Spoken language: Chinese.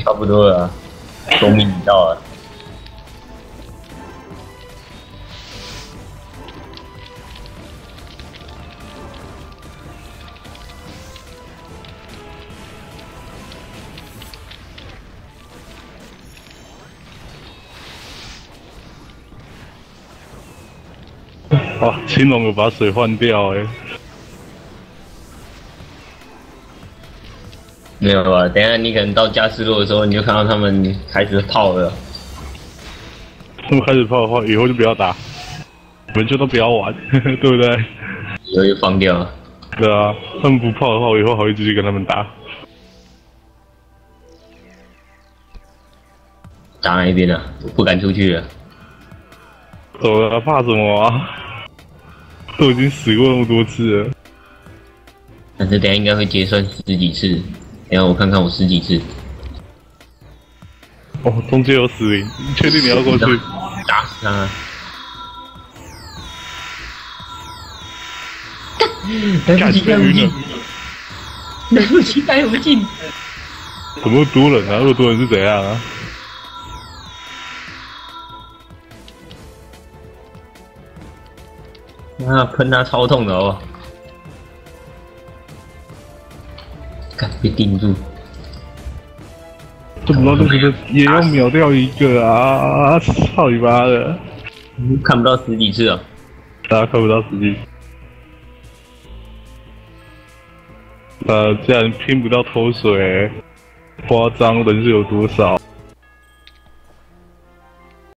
差不多了，终于到了。 哇，青龙有把水换掉哎。 没有吧？等一下你可能到加斯洛的时候，你就看到他们开始泡了。 他们开始泡的话，以后就不要打，我们就都不要玩，对不对？ 以后就放掉了。 对啊，他们不泡的话，我以后还会继续跟他们打。 打哪一边啊？我不敢出去了。 走了，怕什么啊？都已经死过那么多次了。 但是等一下应该会结算十几次。等一下我看看我十几次。 哦，中间有死灵，你确定你要过去？ 打死他！来不及带不进，来不及带不进。 怎么多人啊？那么多人是怎样啊？ 啊，喷他超痛的哦！看被定住。 怎么都觉得也要秒掉一个啊！操你妈的！ 看不到十几次哦。 大家看不到实际。竟然拼不到偷水，夸张人数有多少？